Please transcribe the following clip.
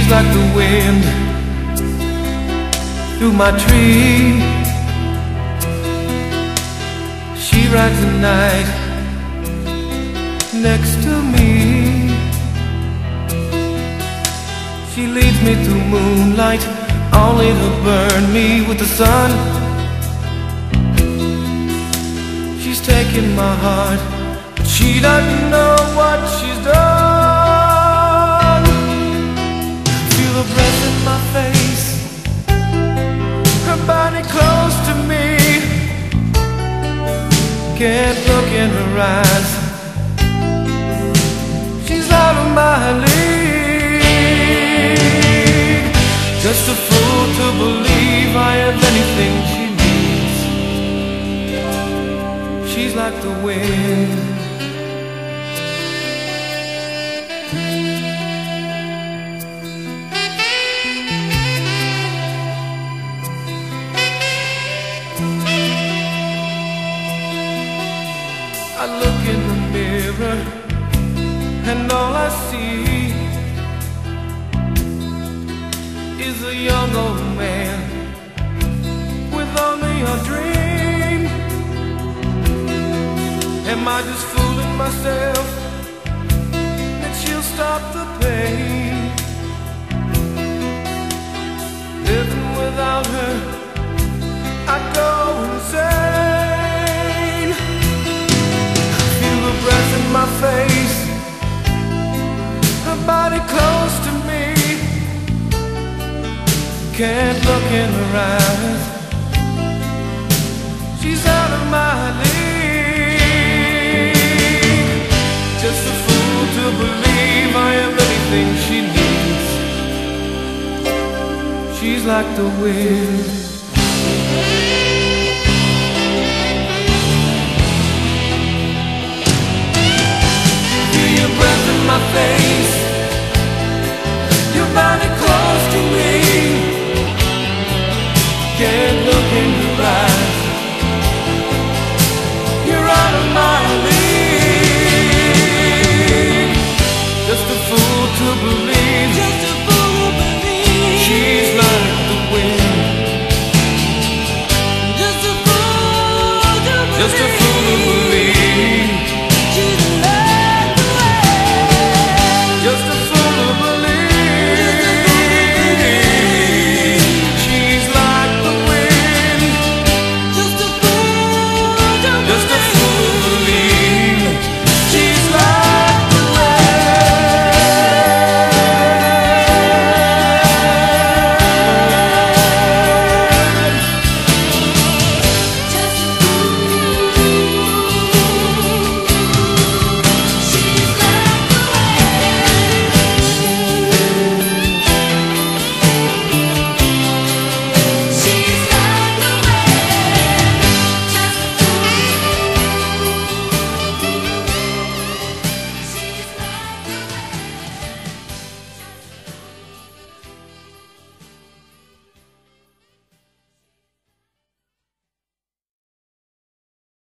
She's like the wind through my tree. She rides the night next to me. She leads me through moonlight, only to burn me with the sun. She's taking my heart, but she doesn't know what she's done. Feel her breath in my face, her body close to me. Can't look in her eyes, she's out of my league. Just a fool to believe I have anything she needs. She's like the wind. I look in the mirror and all I see is a young old man with only a dream. Am I just fooling myself that she'll stop the pain? Living without her, I'd go insane. Feel the breath in my face, her body close to me. Can't look in her eyes, she's out of my league. Just a fool to believe I am anything she needs. She's like the wind. Feel your breath in my face,